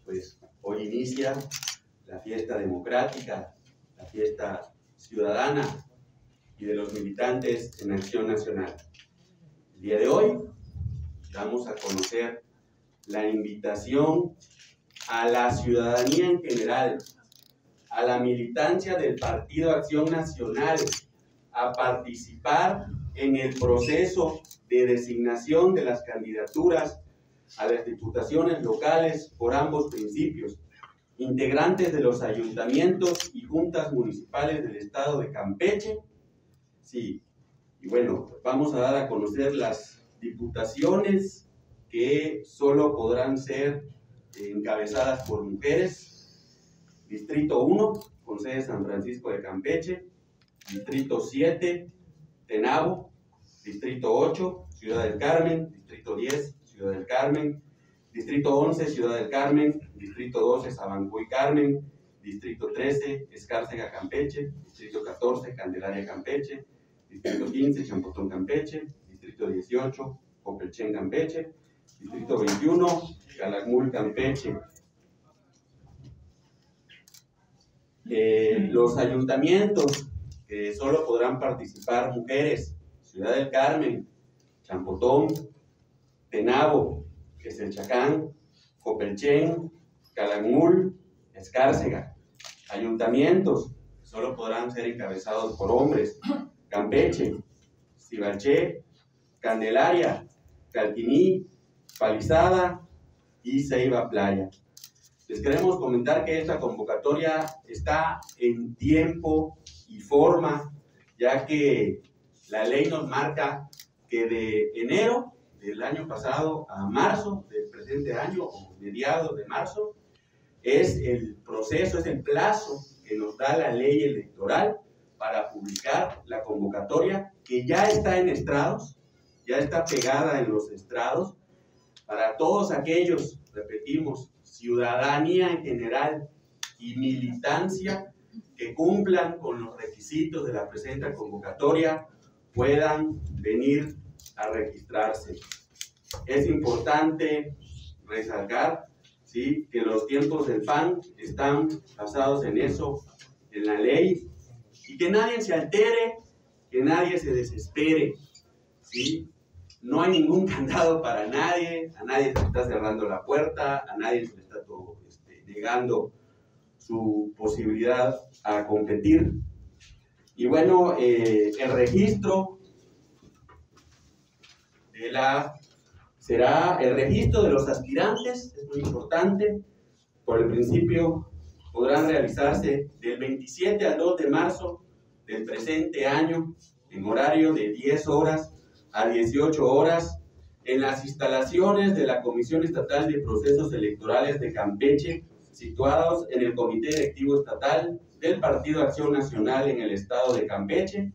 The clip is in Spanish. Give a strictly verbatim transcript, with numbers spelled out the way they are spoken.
pues hoy inicia la fiesta democrática, la fiesta ciudadana y de los militantes en Acción Nacional. El día de hoy damos a conocer la invitación a la ciudadanía en general, a la militancia del Partido Acción Nacional, a participar en el proceso de designación de las candidaturas a las diputaciones locales por ambos principios, integrantes de los ayuntamientos y juntas municipales del estado de Campeche. Sí, y bueno, vamos a dar a conocer las diputaciones que solo podrán ser encabezadas por mujeres. Distrito uno, con sede San Francisco de Campeche. Distrito siete, Tenabo. Distrito ocho, Ciudad del Carmen. Distrito diez, Ciudad del Carmen. Distrito once, Ciudad del Carmen. Distrito doce, Sabancuy Carmen. Distrito trece, Escárcega Campeche. Distrito catorce, Candelaria Campeche. Distrito quince, Champotón Campeche. Distrito dieciocho, Copelchen Campeche. Distrito veintiuno, Calakmul Campeche. Eh, los ayuntamientos que solo podrán participar mujeres: Ciudad del Carmen, Champotón, Tenabo, Queselchacán, Copelchen, Calakmul, Escárcega. Ayuntamientos que solo podrán ser encabezados por hombres: Campeche, Cibalché, Candelaria, Calquiní, Palizada y Ceiba Playa. Les queremos comentar que esta convocatoria está en tiempo y forma, ya que la ley nos marca que de enero del año pasado a marzo del presente año, o mediados de marzo, es el proceso, es el plazo que nos da la ley electoral para publicar la convocatoria, que ya está en estrados, ya está pegada en los estrados, para todos aquellos, repetimos, ciudadanía en general y militancia que cumplan con los requisitos de la presente convocatoria, puedan venir a registrarse. Es importante resaltar, ¿sí?, que los tiempos del P A N están basados en eso, en la ley, y que nadie se altere, que nadie se desespere, ¿sí? No hay ningún candado para nadie, a nadie se le está cerrando la puerta, a nadie se le está todo, este, negando su posibilidad a competir. Y bueno, eh, el registro de la, será el registro de los aspirantes, es muy importante. Por el principio podrán realizarse del veintisiete al dos de marzo del presente año en horario de diez horas a dieciocho horas en las instalaciones de la Comisión Estatal de Procesos Electorales de Campeche, situados en el Comité Directivo Estatal del Partido Acción Nacional en el estado de Campeche.